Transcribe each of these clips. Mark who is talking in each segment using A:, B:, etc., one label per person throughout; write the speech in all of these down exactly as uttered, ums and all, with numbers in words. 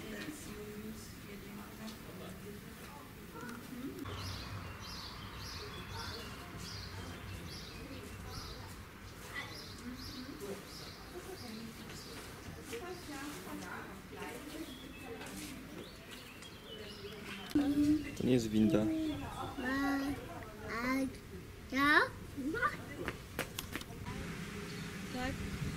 A: To nie jest winda.
B: Ja?
C: Tak.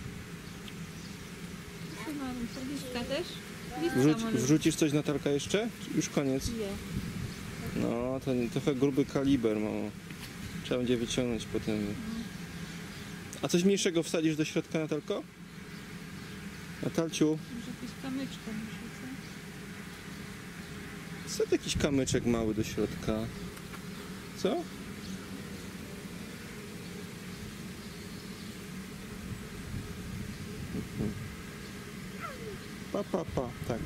C: Co mam? Listka też?
A: Wrzuć, wrzucisz coś, Natalka, jeszcze? Już koniec?
C: Nie.
A: No, to nie, trochę gruby kaliber, mamo. Trzeba będzie wyciągnąć potem. A coś mniejszego wsadzisz do środka, Natalko? Natalciu?
C: Może jakieś kamyczka muszę, co?
A: Wsadź jakiś kamyczek mały do środka. Co? Pa, pa, pa, tak.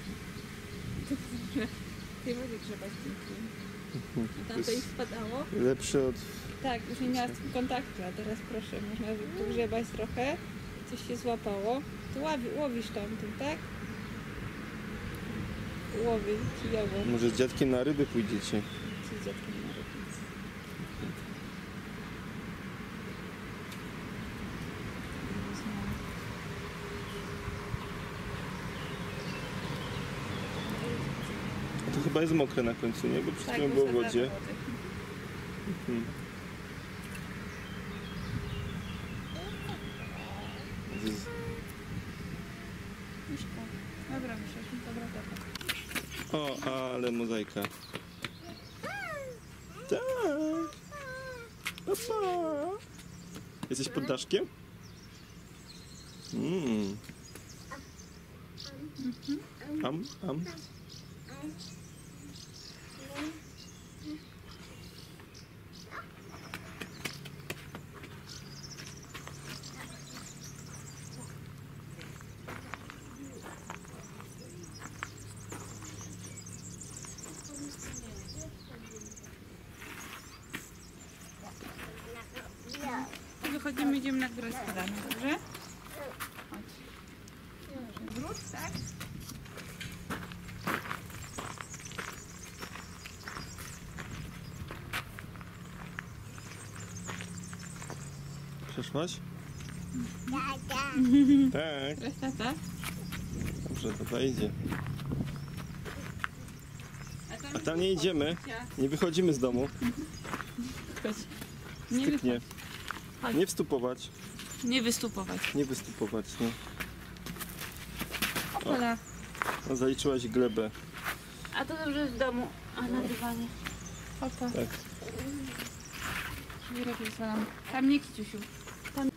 C: Ty wody grzebać tym tym. A tam to ich spadało?
A: Lepsze od...
C: Tak, już nie miała z tym kontaktu, a teraz proszę, można pogrzebać trochę. Coś się złapało. To ławi, łowisz tam tym, tak? Łowy, kijowo.
A: Może z dziadkiem na ryby pójdziecie?
C: Co z dziadkiem na ryby?
A: A to chyba jest mokre na końcu, nie? Bo przed chwilą było w wodzie. Mhm. Z...
C: Miszka. Dobra, myślę, dobra, dobra.
A: O, ale mozaika. Tak. Papa. Jesteś pod daszkiem? Mm. Am, am.
C: Wychodzimy, idziemy na górę spadamy, dobrze? Chodź. Wróć, tak?
A: Przeszłaś? Tak.
C: Teraz tata.
A: Dobrze, tata idzie. A tam nie idziemy. Nie wychodzimy z domu.
C: Chodź. Nie
A: Styknie.
C: Chodź.
A: Nie wstupować.
C: Nie wystupować.
A: Nie wystupować, nie.
C: Opola.
A: No, zaliczyłaś glebę.
C: A to dobrze w domu, a na dywanie. Opa.
A: Tak.
C: Żwirek jest nam. Tam nie, Kiciusiu. Tam.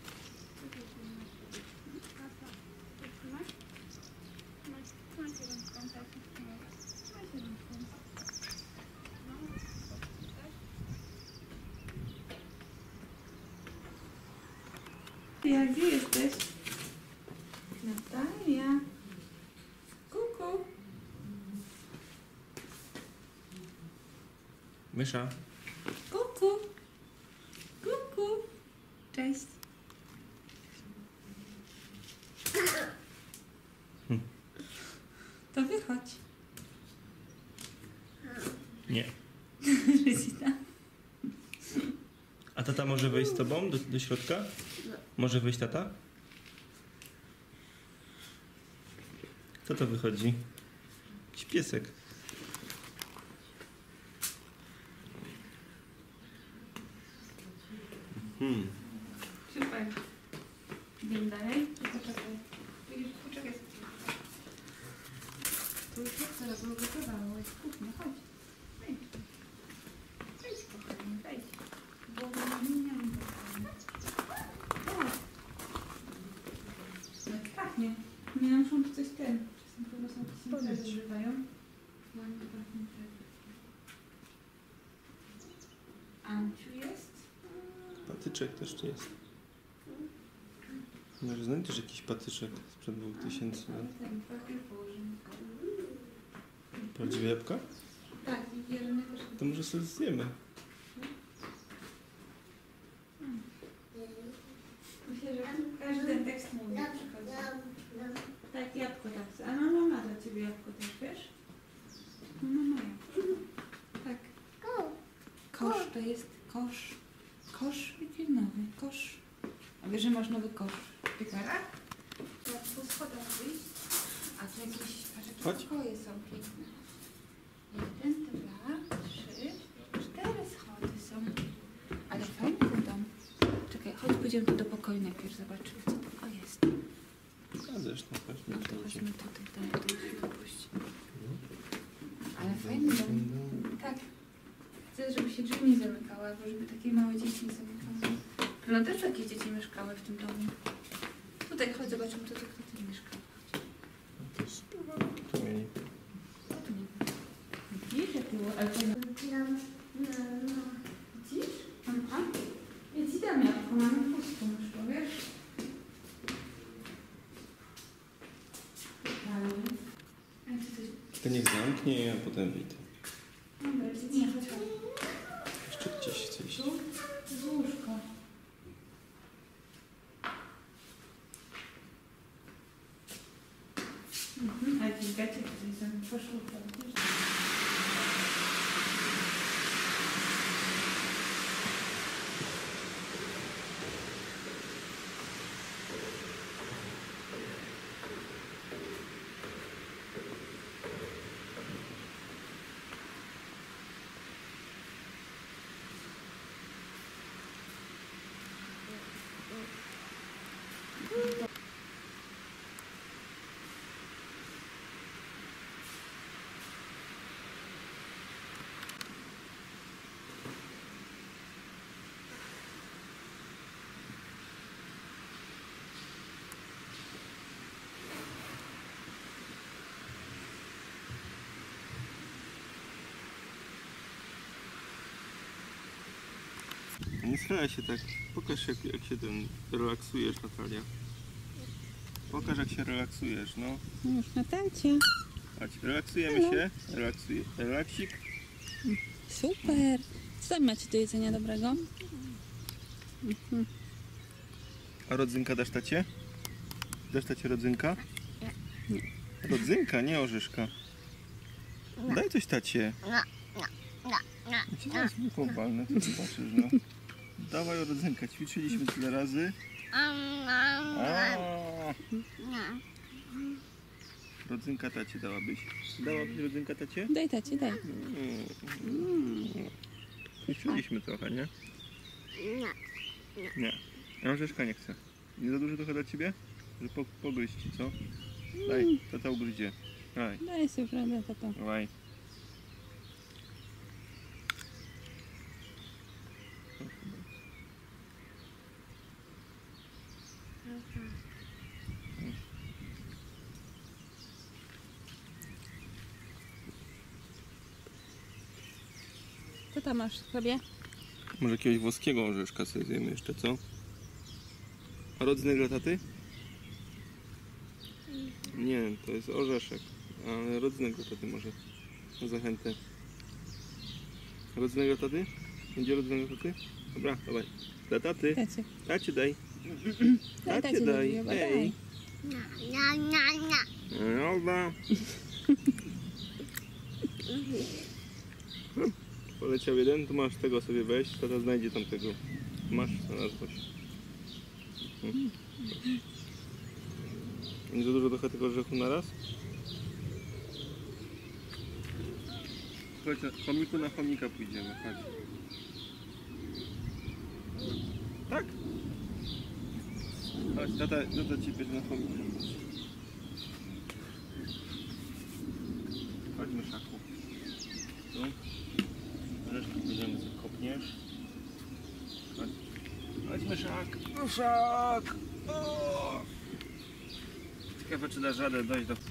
C: Ja, gdzie jesteś? Natalia. Kuku.
A: Mysza.
C: Kuku. Kuku. Cześć.
A: Hm.
C: To wychodź.
A: Nie.
C: Rysita.
A: A tata może wejść z tobą do, do środka? Może wejść tata? Kto to wychodzi? Jakiś piesek. Hmm.
C: Super. Idziemy dalej? Poczekaj. Poczekaj. To już jest teraz ugotowało. Jest kuchnia. Chodź. Wejdź. Wejdź, kochanie. Wejdź. Głowę na mnie. Jak pachnie. Nie muszą tu coś ten. Czasem po prostu jakieś imprezy używają. Ładnie pachnie. Anciu jest?
A: Patyczek też tu jest. Może znajdziesz jakiś patyczek sprzed dwóch tysięcy lat.
C: Ten papier położymy.
A: Prawdziwe jabłka?
C: Tak, i wierny też.
A: To może sobie zjemy.
C: Myślę, że każdy ten tekst mówi. Tak, jabłko tak. A mama ma dla ciebie jabłko też. kosz. Kosz wigilnowy, kosz. A wiesz, że masz nowy kosz w piekarach? Tak, po schodach wyjść. A tu jakieś, patrz, jakie
A: Chodź.
C: pokoje są piękne. Jeden, dwa, trzy, cztery schody są. Ale fajny ten dom. Czekaj, chodź, pójdziemy tu do pokoju najpierw, zobaczymy, co to jest.
A: A zresztą chodźmy
C: No to
A: tutaj.
C: chodźmy tutaj, tam, tu się dopuść. Ale fajny dom. Tak. Chcę, żeby się drzwi nie zamykały, albo żeby takie małe dzieci nie zamykały. No też jakieś dzieci mieszkały w tym domu. Tutaj chodź, zobaczymy, to, to kto tu mieszkał.
A: To jest tu mieli.
C: Co tu nie było? Widzisz, jak było? Ale to... Widzisz? Aha. Ja ci dam jabłko, mamy pustą już, powiesz? Dalej. A czy coś...
A: To niech zamknie, a potem wyjdę.
C: Dobra, nie, chodź, chodź.
A: Jeszcze gdzieś chcę iść.
C: Tu? To jest łóżko. Mhm, a jakieś gacie tutaj są, poszło tam, wiesz?
A: Nie schylaj się tak. Pokaż jak, jak się ten relaksujesz, Natalia. Pokaż jak się relaksujesz, no.
C: Już na tacie.
A: Chodź, relaksujemy
C: Halo.
A: się. Relaksuje. Relaksik.
C: Super. Co tam macie do jedzenia dobrego? Mhm.
A: A rodzynka dasz tacie? Dasz tacie rodzynka?
C: Nie.
A: Rodzynka, nie orzeszka. Daj coś tacie. Ja ci zaraz buką walnę, co ty patrzysz, no. Dawaj rodzynka, ćwiczyliśmy tyle razy. A. Rodzynka tacie dałabyś? Dałabyś rodzynka tacie?
C: Daj tacie, daj.
A: Mm. Ćwiczyliśmy trochę, nie? Nie. Ja orzeszka nie chcę. Nie za dużo trochę dla ciebie? Że po, pogryźć ci, co? Daj, tata ugryzie. Daj,
C: Daj sobie radę, tato.
A: dawaj.
C: Co tam masz sobie?
A: Może jakiegoś włoskiego orzeszka sobie zjemy jeszcze, co? A rodzynek dla taty? Nie, to jest orzeszek. Ale rodzynek dla taty może. Na zachętę. Rodzynek dla taty? Będzie rodzynek dla taty? Dobra, dawaj. Dla taty.
C: Tacie.
A: Tacie daj.
C: Daj
A: Tacie
C: tacie,
A: daj.
C: daj.
A: Ej. Dobra. Poleciał jeden, to masz tego sobie weź, tata znajdzie tamtego. Masz, znalazłeś. Mhm. Nie za dużo trochę tego orzechu na raz? Chodź, na chomiku na chomika pójdziemy, chodź. Tak? Chodź, tata, tata ci bierze na chomika. Chodź, myszaku. Tu. Orzeszki bierzemy, sobie kopniesz. Chodź. Chodź, myszak. Myszak! O! Ciekawe, czy dasz radę dojść do...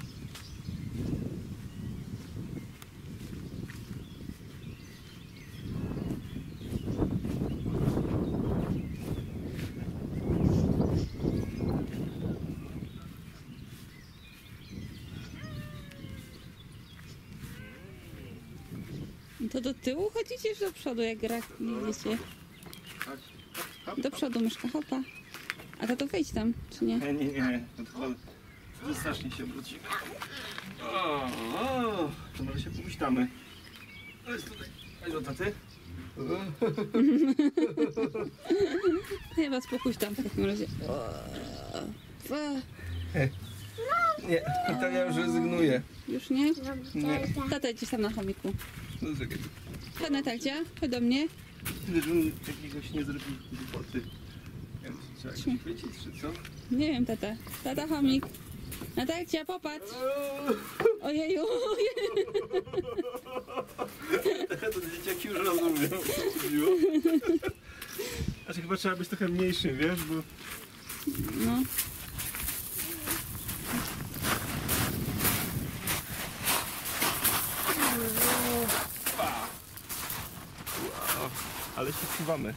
C: To do tyłu chodzicie czy do przodu, jak rak jedziecie?
A: Chodź. Hop.
C: Do przodu, myszka, hopa. A to to wejdź tam, czy nie?
A: Nie, nie, nie. To tylko to strasznie się obrócimy. O, o, to może się popuściamy. Chodź tutaj. Chodź do taty.
C: Chyba spokój tam w takim razie.
A: Nie, Natalia już rezygnuje.
C: Już nie?
A: Nie.
C: Tata gdzieś tam na chomiku.
A: No czekaj.
C: Chodź Natalcia, chodź do mnie.
A: Tyle, że on jakiegoś nie zrobił głupoty. Ja wiem, czy trzeba jakoś chwycić, czy co?
C: Nie wiem, tata. Tata chomik. Natalcia, popatrz. Ojeju.
A: To dzieciaki już rozumią, co chodziło. Znaczy chyba trzeba być trochę mniejszym, wiesz, bo...
C: No.
A: Wow, ale się wczuwamy.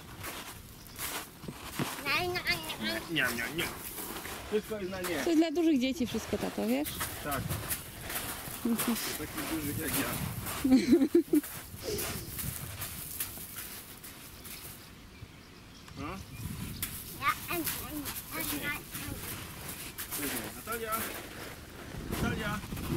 A: Nie, nie, nie. Wszystko jest na nie.
C: To jest dla dużych dzieci wszystko, tato, wiesz?
A: Tak. Dla takich dużych jak ja. No? Natalia! Natalia!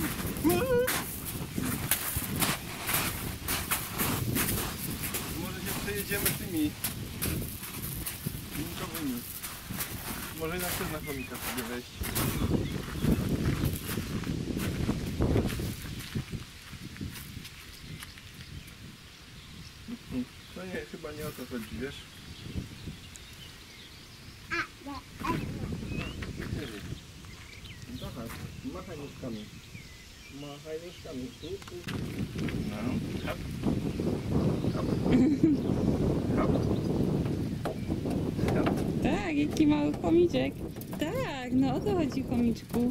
A: Może się przejedziemy tymi linkowymi. Może na też na chomika sobie wejść. No nie, chyba nie o to chodzi, wiesz? Machaj, machaj nóżkami. Machaj nóżkami. Tu, tu. No, hop. Hop. Hop. Hop.
C: Tak, jaki mały chomiczek. Tak, no o to chodzi, chomiczku.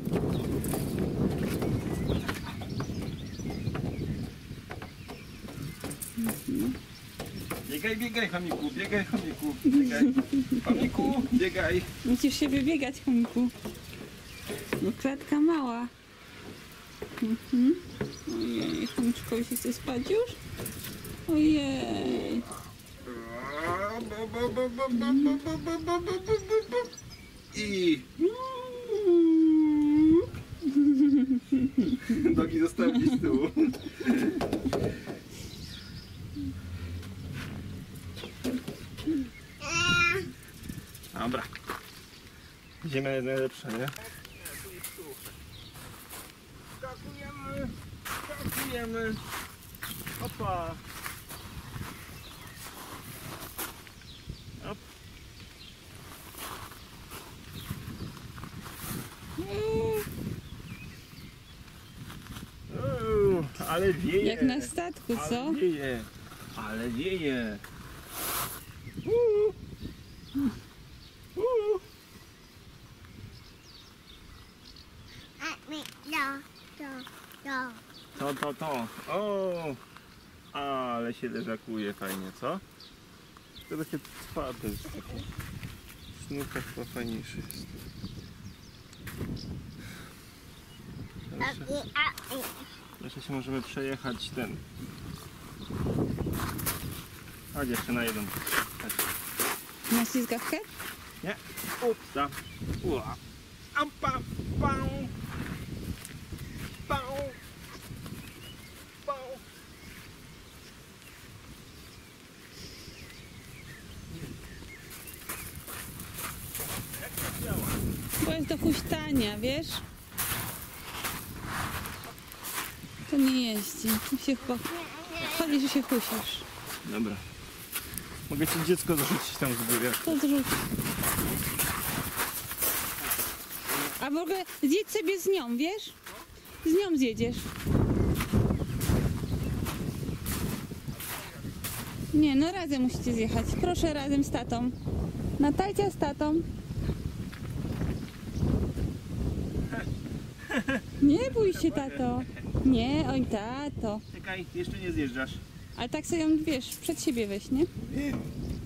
A: Biegaj, biegaj, chomiku, biegaj, chomiku, biegaj. Chomiku, biegaj.
C: Musisz się wybiegać, chomiku. No klatka mała. Mhm. Ojej, chomiczkowi się chce spać już? Ojej.
A: I nogi zostawić z tyłu. Dobra. Ziemia jest najlepsza, nie? Skakujemy, skakujemy. Opa. Op. Uuu, ale wieje.
C: Jak na statku, co?
A: Ale wieje. Ale wieje. Uuu. Uuu. To, to, to. O! Ale się leżakuje fajnie, co? To takie twarde jest takie. Sznurka chyba fajniejszy jest. Jeszcze, jeszcze się możemy przejechać ten. A jeszcze na jeden. Chodź.
C: Na ślizgawkę?
A: Nie? Upsa. Ua. Ampa. Pał. Pał. Pał. Jak to działa?
C: Bo jest do huśtania, wiesz? To nie jeździ. Tu się chyba... Chodzi, że się husisz.
A: Dobra. Mogę ci dziecko zarzucić tam z góry.
C: To zrzuć. A w ogóle zjedź sobie z nią, wiesz? Z nią zjedziesz. Nie, no razem musicie zjechać. Proszę razem z tatą. Natalcia z tatą. Nie bój się, tato. Nie, oj tato.
A: Czekaj, jeszcze nie zjeżdżasz.
C: Ale tak sobie ją, wiesz, przed siebie weź, nie?
A: Wiem.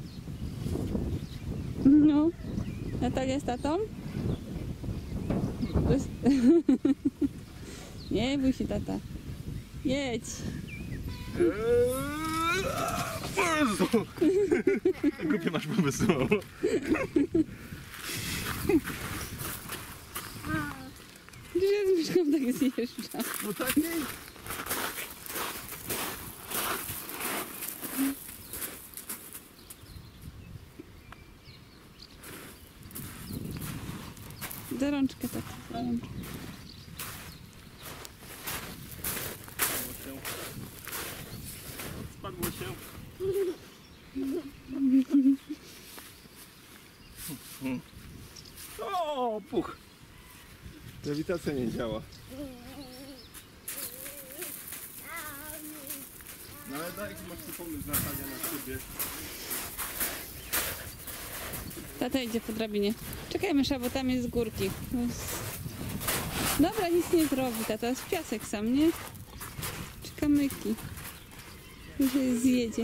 C: No. Natalia z tatą? To jest... Nie bój się, tata. Jedź.
A: Jezu! Głupie masz pomysł.
C: Gdzie ja z Miszką tak zjeżdżam?
A: No takiej?
C: Za rączkę tak. Za rączkę.
A: Spadło się. O, puch. Grawitacja nie działa. No ale daj, masz tu pomysł na panie na siebie.
C: Tata idzie po drabinie. Czekaj, Mysza, bo tam jest z górki. Dobra, nic nie zrobi, tata. Jest piasek sam, nie? Czy kamyki. Już się zjedzie.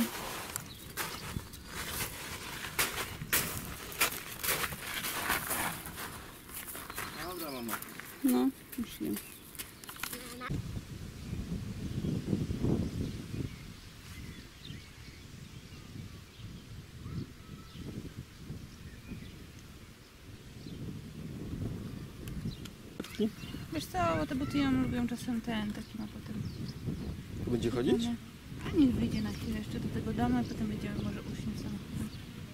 A: Dobra, mama.
C: No, już nie. Wiesz co, bo te buty ją lubią czasem ten, taki ma potem.
A: Będzie chodzić?
C: A niech wyjdzie na chwilę jeszcze do tego domu, a potem będziemy może usiąść samochodem.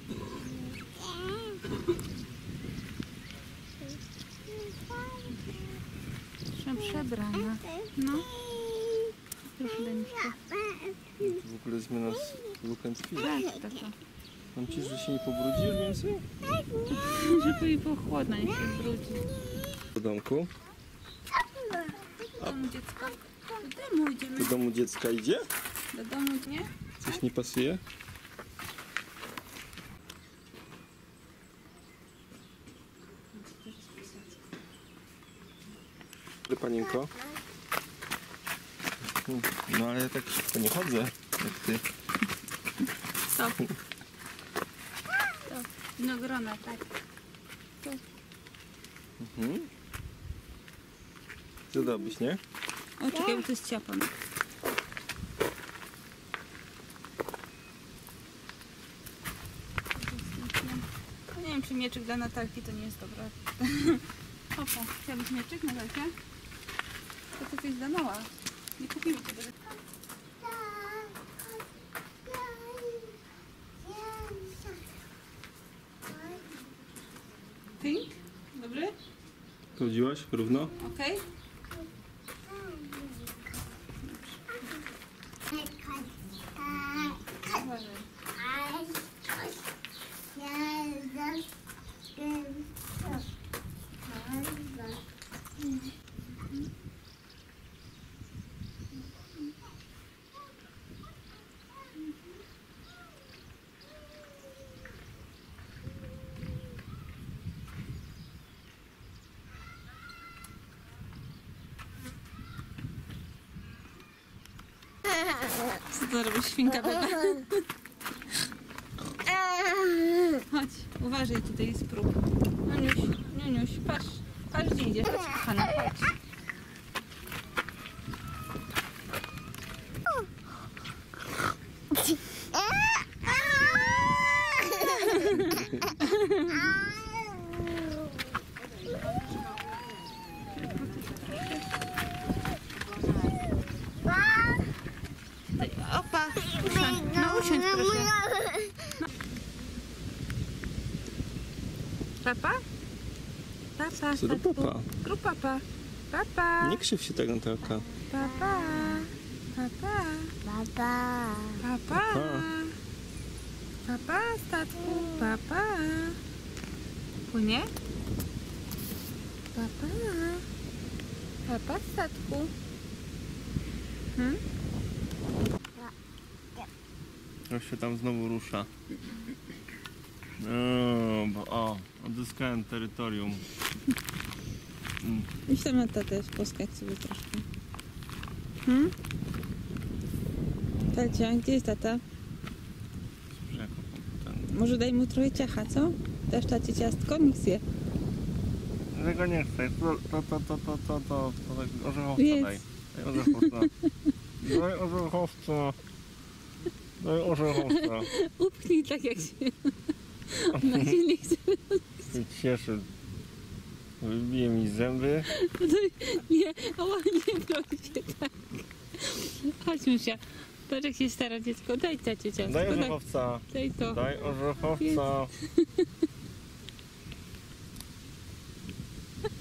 C: Proszę, przebrana. No. Proszę, daj mi się.
A: W ogóle zmiana z look and feel.
C: Tak, tak, tak.
A: Mam ci, że się nie pobrudzisz więcej?
C: Żeby jej było chłodno, niech się brudzi.
A: Do domku.
C: Do domu dziecka. Do domu idziemy.
A: Do domu dziecka idzie?
C: Do domu, nie?
A: Coś nie pasuje? Dobry, panienko. No ale ja tak szybko nie chodzę, jak ty.
C: Stop. Stop. Winogrona, tak. Tu.
A: Mhm. Zadałbyś, nie?
C: O, czekaj, bo to jest ciapon. No nie wiem, czy mieczyk dla Natalki to nie jest dobre. Opa, chciałabyś mieczyk, Natalkę? To ty coś za mała. Nie kupimy tego. Pink? Dobry?
A: Chodziłaś równo?
C: Okej. Uważaj. Co to robi świnka Bebe? Chodź, uważaj, tutaj jest próg. Niuniuś, Niuniuś, patrz, patrz gdzie idziesz, chodź kochana, chodź. Opa, usiądź, no usiądź proszę. Papa? Papa,
A: Co do papa?
C: Grup papa. Papa.
A: Nie krzyw się tak, Natalka.
C: Papa. Papa.
B: Papa.
C: Papa. Papa, statku. Papa. Płynie? Papa. Papa, statku. Hmm?
A: Już się tam znowu rusza. O, bo, o odzyskałem terytorium.
C: Idź tam na tatę poskać sobie troszkę. Hmm? Talcia, gdzie jest tata? Może daj mu trochę ciacha, co? Dasz tacie ciastko? Niech zje.
A: Tego nie chcę. To, to, to, to, to, to, to, to tak orzechowca
C: Jest.
A: daj. Daj orzechowca. Daj orzechowca. Daj orzechowca.
C: Upchnij tak jak się na się nie chce.
A: Się cieszę. Wybije mi zęby.
C: Nie, o, nie proszę tak. Chodź Musia. Patrz jak się stara dziecko. Daj tacie ciastko.
A: Daj orzechowca.
C: Daj to.
A: Daj orzechowca.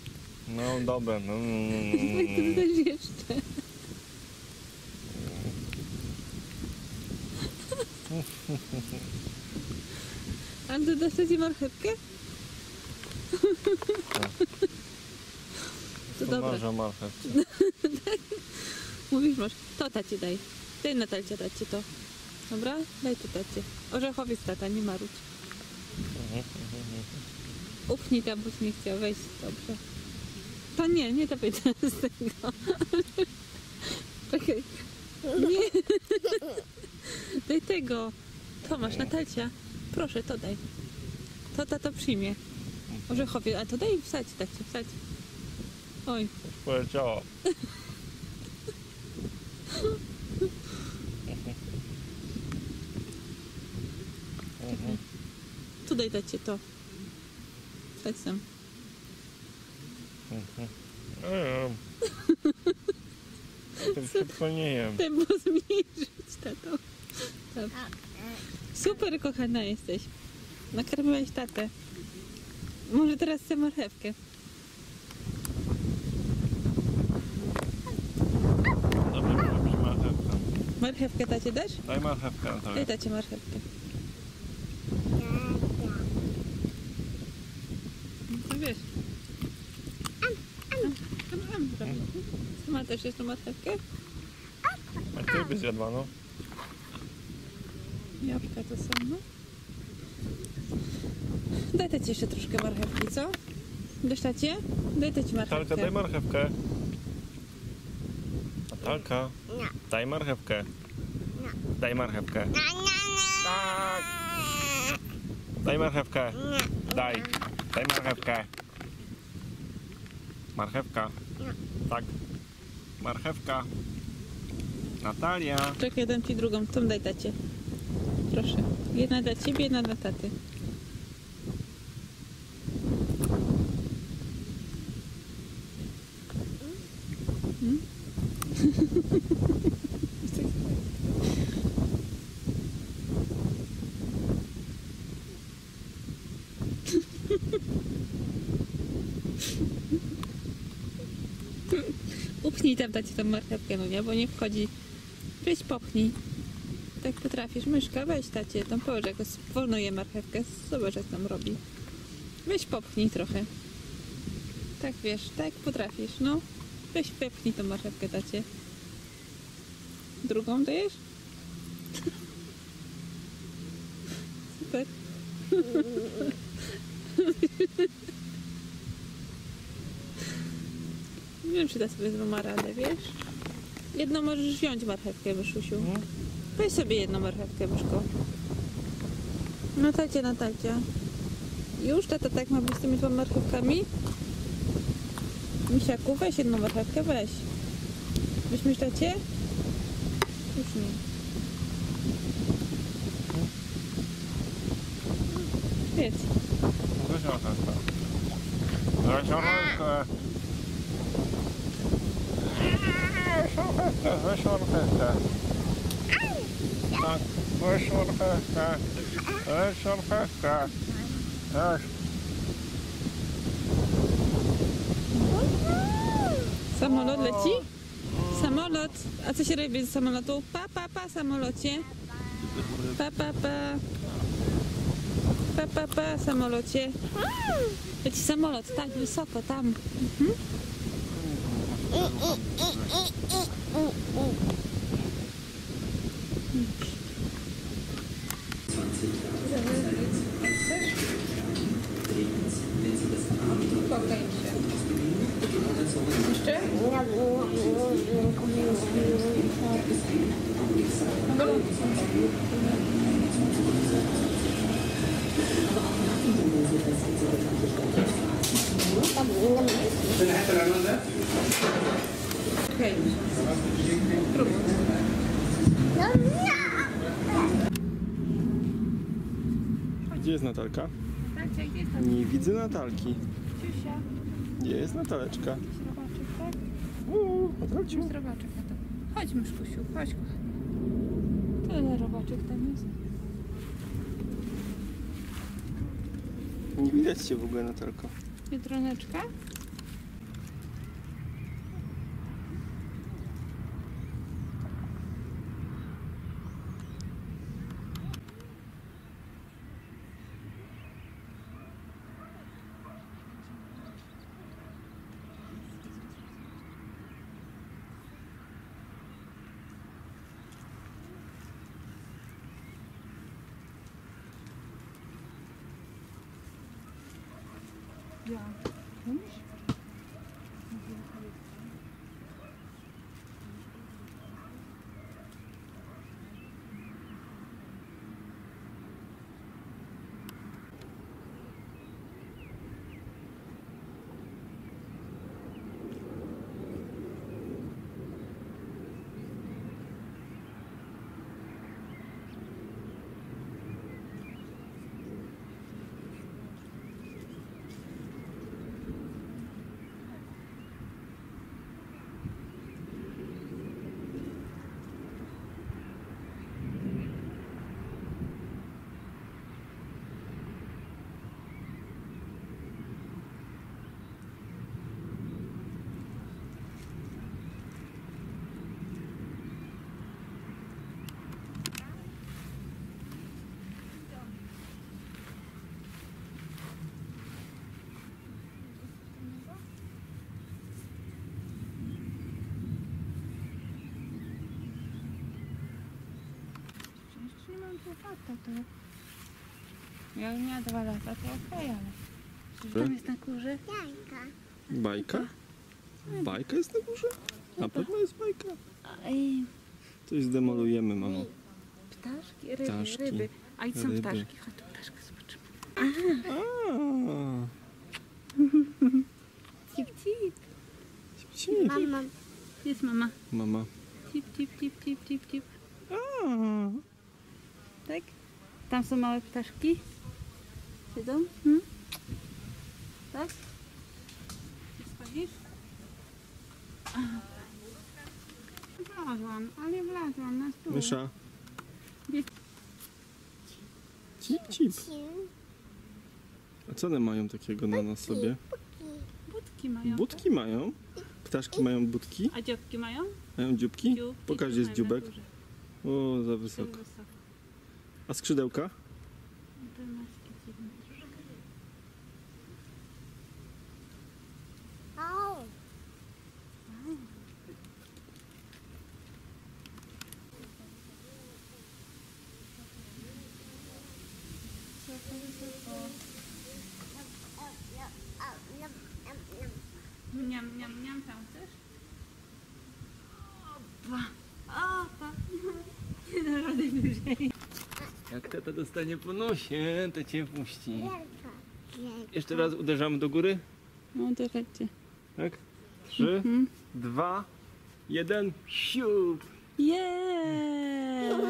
A: No dobra, no, no, no, no,
C: Jak ty dodać jeszcze? A ty dasz tacie marchewkę? To dobra.
A: Może marchewce.
C: Mówisz, masz. To tacie daj. Daj Natalcia tacie to. Dobra? Daj to tacie. Orzechowiec tata, nie maruć. Upchnij tam, boś nie chciał. Weź, dobrze. To nie, nie dawaj teraz tego. Czekaj. Nie. Daj tego. To masz, Natalcia. Proszę, to daj. To tato przyjmie. Orzechowiec, a to daj wsadź, tacie, wsadź. Oj.
A: Już poleciało.
C: Tu daj tacie to. Wsadź sam.
A: Tym szybko nie jem.
C: Tempo zmniejszyć, tato. Tak. Super, kochana jesteś. Nakarmiłaś tatę. Może teraz chcę marchewkę.
A: Dobrze, mi robisz marchewkę.
C: Marchewkę tacie dasz?
A: Daj marchewkę na to.
C: Daj tacie marchewkę. No to wiesz. Am, am, am, am. Ma też jeszcze marchewkę?
A: A ty by zjadła, no.
C: Jabłka to są, no. Daj tacie jeszcze troszkę marchewki, co? Dasz tacie? Daj tacie marchewkę.
A: Natalka, daj marchewkę. Natalka, daj marchewkę. Daj marchewkę. Tak. Daj marchewkę. Daj. Daj marchewkę. Marchewka. Tak. Marchewka. Natalia.
C: Czekaj, dam ci drugą. Tą daj tacie. Proszę. Jedna dla ciebie, jedna dla taty. Hmm? Upchnij tam tacie tą marchewkę, no nie? Bo nie wchodzi. Weź popchnij. Tak potrafisz. Myszka, weź tacie. Tam połóż, jak wolno je marchewkę. Zobacz, jak tam robi. Weź popchnij trochę. Tak wiesz, tak potrafisz, no. Weź wepchnij tą marchewkę tacie. Drugą dajesz? Super. Nie wiem, czy ta sobie ma radę, wiesz? Jedną możesz wziąć marchewkę, Myszusiu. Weź sobie jedną marchewkę, Myszko. Natalcia, Natalcia. Już tata tak ma być z tymi dwoma marchewkami? Misiaku, weź jedną marchewkę, weź. Weźmiesz tacie? Już nie. Jedz.
A: Weź marchewkę. Weź marchewkę. Weź marchewkę. Tak, weź marchewkę. Weź marchewkę. Weź.
C: Samolot leci? Samolot. A co się robi z samolotu? Pa, pa, pa, samolocie. Pa, pa, pa. Pa, pa, pa, samolocie. Leci samolot, tak, wysoko, tam. Mhm. Spokojnie się. Jeszcze? Okej. Próbuj.
A: Gdzie jest Natalka?
C: Tak, gdzie jest tam?
A: Nie widzę Natalki.
C: Ciusia.
A: Gdzie jest Nataleczka?
C: Jakiś robaczek, tak?
A: Uuu, Natalciu.
C: Jest robaczek na to. Chodź, Myszkusiu, chodź. Tyle robaczek tam jest.
A: Nie widać cię w ogóle, Natalko.
C: Biedroneczka? Ja. Widzisz? Jeszcze nie mam dwa lata, to... Jak miała dwa lata, to okej, ale... Co tam jest na górze?
A: Bajka? Bajka jest na górze? Na pewno jest bajka.
C: Ej,
A: Coś zdemolujemy, mamo.
C: ptaszki, ryby,
A: Ptaszki,
C: ryby. A i są
A: ryby.
C: ptaszki. Chodź tu ptaszka, zobaczymy.
A: A,
C: Cip, cip.
A: Cip.
B: Mama,
C: Jest mama.
A: Mama.
C: Cip, cip, cip, cip, cip, cip.
A: A,
C: Tak? Tam są małe ptaszki. Siedzą? Hmm? Tak? Ty spalisz? Wlazłam, ale wlazłam na stół.
A: Mysza.
C: Gdzie-
A: Cip, cip.
B: Ciu,
A: A co one mają takiego na nas sobie?
C: Budki mają.
A: Budki mają? Ptaszki mają budki?
C: A dzióbki mają?
A: Mają dzióbki?
C: Dzióbki
A: Pokaż,
C: tu
A: jest
C: mają
A: dzióbek.
C: na górze.
A: O, za
C: Są
A: wysoko.
C: wysoko.
A: A skrzydełka?
C: Te maski dziwne troszkę.
B: o,
C: Niam, niam, niam, tam chcesz? Opa, opa. Nie da rady wyżej.
A: Jak tata dostanie po nosie, to cię puści.
B: wielka, wielka.
A: Jeszcze raz uderzamy do góry.
C: No to chodźcie.
A: Tak? Trzy,
C: Mhm.
A: dwa, jeden, siup!
C: Yeah!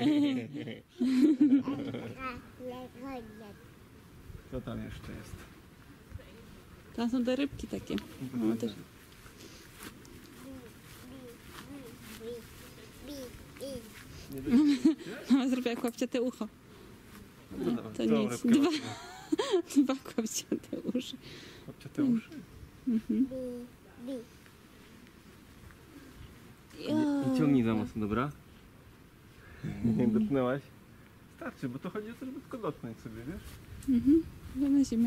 B: Wielka, wielka.
A: Co tam jeszcze jest?
C: Tam są te rybki takie. No, też.
B: Bi, bi, bi.
C: Mama zrobiła kłapciate ucho.
A: No dawaj,
C: To
A: całą
C: nic.
A: rybkę
C: Dwa,
A: łapie.
C: dwa kłapciate uszy.
A: Łapcie te uszy.
B: Bi, bi.
A: Nie, nie ciągnij za mocno, dobra? Nie dotknęłaś? Starczy, bo to chodzi o to, żeby tylko dotknąć sobie, wiesz?
C: Mhm. Zanozimy.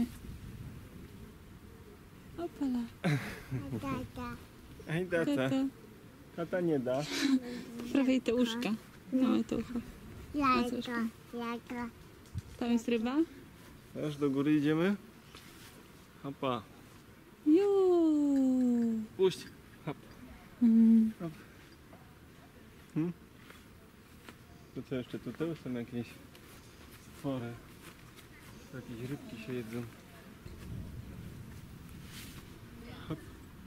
C: Opala.
B: Tata,
A: Ej, tata.
C: Tata.
A: Tata nie da.
C: Prawie te uszka. Mamy to ucho.
B: jajka, jajka.
C: Tam jest ryba.
A: Aż do góry idziemy. Hopa.
C: Juuu.
A: Puść. Hop.
C: Mm.
A: To co jeszcze tutaj? Są jakieś stwory. Jakieś rybki się jedzą. Hop.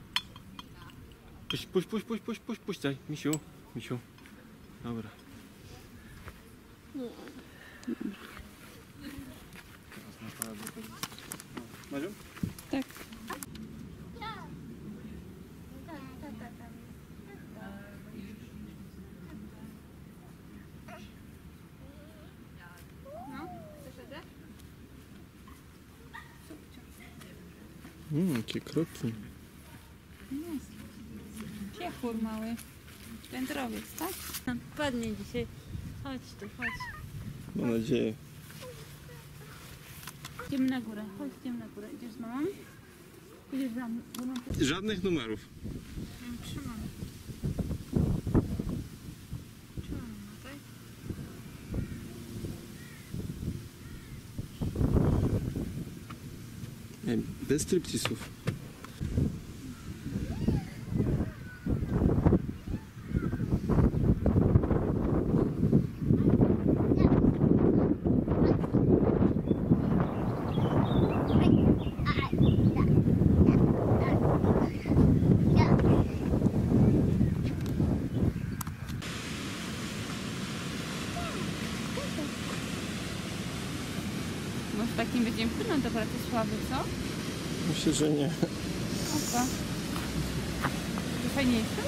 A: Puść, puść, puść, puść, puść, puść, puściaj. Misiu, misiu. Dobra.
B: Nie.
A: Teraz naprawdę to jest. Madziu?
C: Tak. No, chcesz jedzeć?
A: Mmm, jakie kroki.
C: Jest. Ciechur mały. Wędrowiec, tak? Tam padnie dzisiaj. Chodź tu, chodź.
A: Mam nadzieję.
C: Idziemy na górę. Chodź, idziemy na górę. Idziesz z mamą? Idziesz za mną.
A: Żadnych numerów.
C: Trzymam. Trzymam, no tak?
A: Bez striptisów.
C: Może takim będziemy płynąć do Bratysławy, co?
A: Myślę, że nie.
C: Opa. To fajniejsze?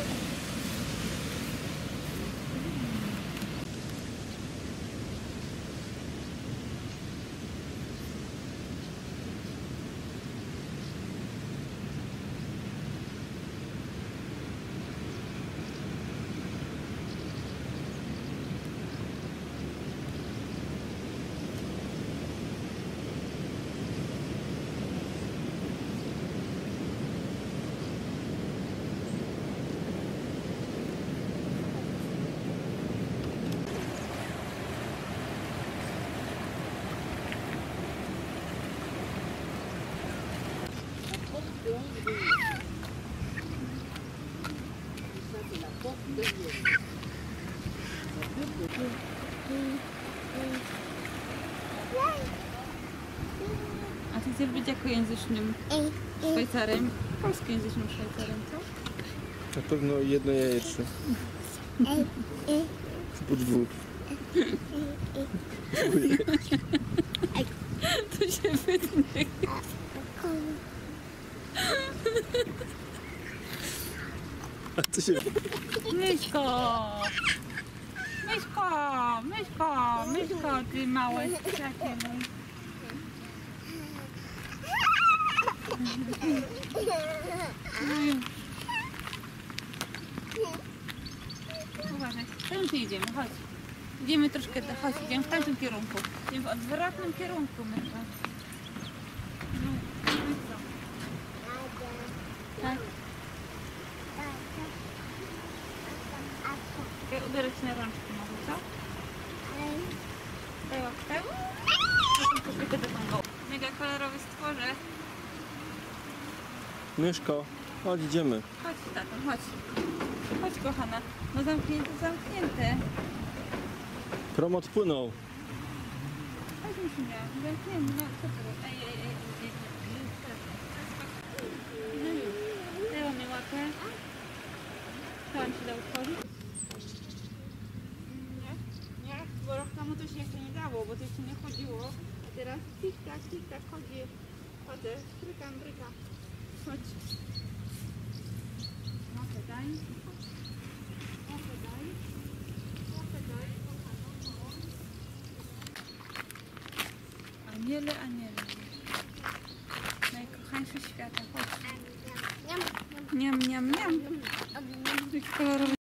C: A ty chcesz być jakojęzycznym Szwajcarem? Polskojęzycznym Szwajcarem, co?
A: Na pewno jednojajeczny. Po dwóch.
C: To się wytnie.
A: A co się...
C: Myszko! Myszko! Myszko! Myszko, ty małe takie mój. No już. Uważaj, tam tu idziemy, chodź. Idziemy troszkę, do- chodź, idziemy w tamtym kierunku. Idziemy w odwrotnym kierunku, myszko. No, no i co? Tak? Ja ubierać się na rączki może, co? Daj łapkę. Mega kolorowy stworze.
A: Myszko, chodź, idziemy.
C: Chodź, tato, chodź. Chodź, kochana. No zamknięte, zamknięte.
A: Prom odpłynął.
C: Chodź, Misiunia. Zamknięte. No, co to jest? Ej, ej, ej. ej, ej. No już. Daj mi łapę. Co on ci dał otworzyć? Nie, nie. Bo rok temu to się jeszcze nie dało, bo to jeszcze nie chodziło. A teraz tik tak, tik tak chodzi. Chodzę. Brykam, bryka. Chodź. Łapę daj. Łapę daj. Łapę daj, kochano. Aniele, aniele. Najkochańszy świata. Chodź. Niam, niam, niam. Kolorowy